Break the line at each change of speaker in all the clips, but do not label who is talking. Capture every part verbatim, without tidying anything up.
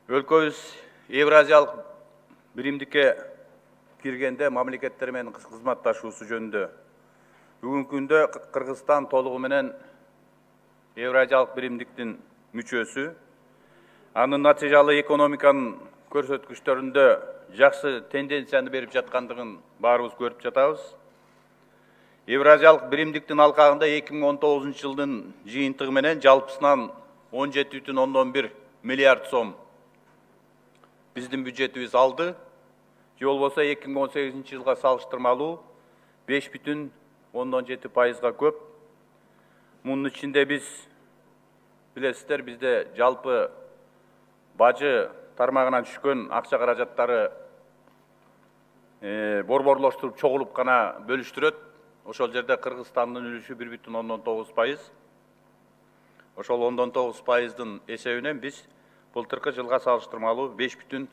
Өлкөбүз Евразиялык биримдикке киргенде мамлекеттер менен кызматташуусу жөнүндө бүгүнкү күндө Кыргызстан толугу менен Евразиялык биримдиктин мүчөсү. Анын натыйжалуу экономиканын көрсөткүчтөрүндө жакшы тенденцияны берип жаткандыгын баарыбыз көрүп жатабыз. Евразиялык биримдиктин алкагында эки миң он тогузунчу жылдын жыйынтыгы менен жалпысынан он жети бүтүн ондон бир миллиард сом биздин бюджетибиз алды. Же болбосо эки миң он сегизинчи жылга салыштырмалуу беш бүтүн ондон жети пайызга көп. Мунун ичинде биз билесиздер, бизде жалпы бажы тармагынан түшкөн акча каражаттары борборлоштуруп чогулуп гана бөлүштүрөт. Ошол жерде Кыргызстандын үлүшү бир бүтүн ондон тогуз пайыз. Ошол ондон тогуз пайыздын эсебинен биз былтыркы жылга салыштырмалуу беш бүтүн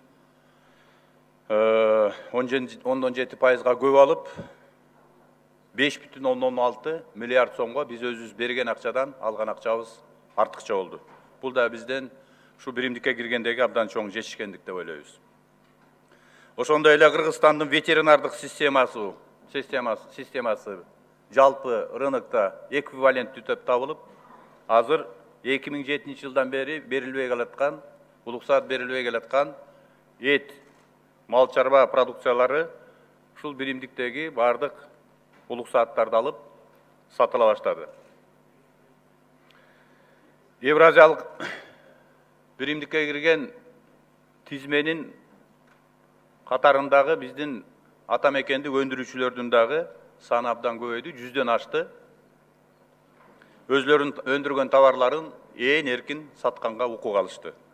ондон жети пайызга көп алып, беш бүтүн ондон алты миллиард сомго биз өзүбүз берген акчадан алган акчабыз артыкча болду. Бул да бизден ушу биримдикке киргендеги абдан чоң жетишкендик деп ойлойбуз. Ошондой эле Кыргызстандын ветеринардык системасы системасы системасы жалпы рынокто эквиваленттүү деп табылып, азыр эки миң жетинчи жылдан бери берилбей келаткан, уруксат берилбей келаткан эт, мал чарба продукциялары ушул биримдиктеги бардык уруксаттарды алып сатыла баштады. Евразиялык биримдикке кирген тизменин катарындагы биздин ата мекендик өндүрүүчүлөрдүн дагы саны абдан көбөйдү, жүздөн ашты. Өзлөрүн өндүргөн товарларын ээн эркин сатканга укук алышты.